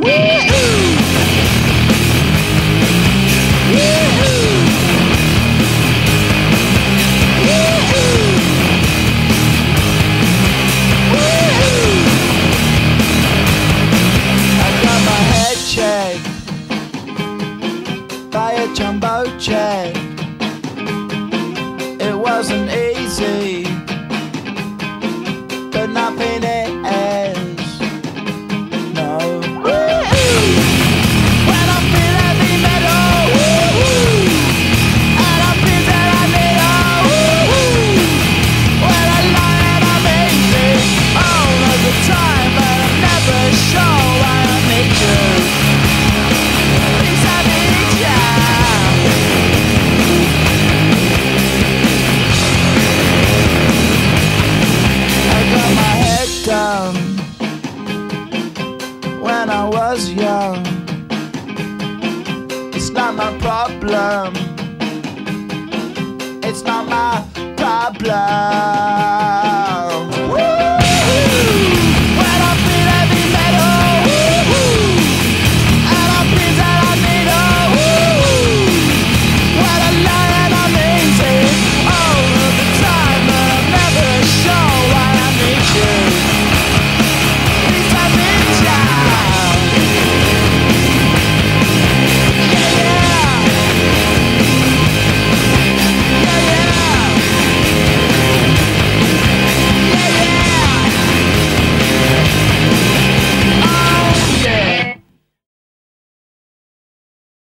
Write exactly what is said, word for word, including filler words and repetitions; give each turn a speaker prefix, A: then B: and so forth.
A: By a jumbo jet. It wasn't easy, but nothing is. No. When I feel heavy metal, and I feel that I need a when I lie and I'm easy all of the time, but I'm never sure why I need you. Down when I was young. It's not my problem. It's not my problem. Woo!